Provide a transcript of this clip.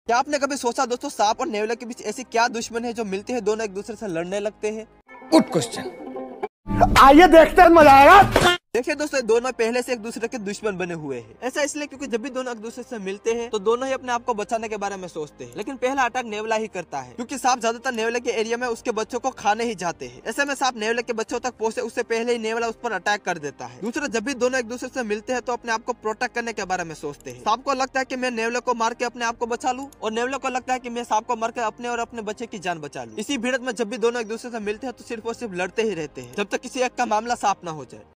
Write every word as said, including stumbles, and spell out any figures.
क्या आपने कभी सोचा दोस्तों, सांप और नेवला के बीच ऐसी क्या दुश्मन है जो मिलते हैं दोनों एक दूसरे से लड़ने लगते हैं? गुड क्वेश्चन, आइए देखते हैं, मजा आएगा। देखिए दोस्तों, दोनों पहले से एक दूसरे के दुश्मन बने हुए हैं। ऐसा इसलिए क्योंकि जब भी दोनों एक दूसरे से मिलते हैं तो दोनों ही अपने आप को बचाने के बारे में सोचते हैं, लेकिन पहला अटैक नेवला ही करता है, क्योंकि सांप ज्यादातर नेवले के एरिया में उसके बच्चों को खाने ही जाते हैं। ऐसे में सांप नेवले के बच्चों तक पहुंचे उससे पहले ही नेवला उस पर अटैक कर देता है। दूसरा, जब भी दोनों एक दूसरे से मिलते हैं तो अपने आप को प्रोटेक्ट करने के बारे में सोचते हैं। सांप को लगता है कि मैं नेवले को मार के अपने आप को बचा लूं, और नेवले को लगता है कि मैं सांप को मार के अपने और अपने बच्चे की जान बचा लूं। इसी भिड़ंत में जब भी दोनों एक दूसरे से मिलते हैं तो सिर्फ और सिर्फ लड़ते ही रहते हैं, जब तक किसी एक का मामला साफ न हो जाए।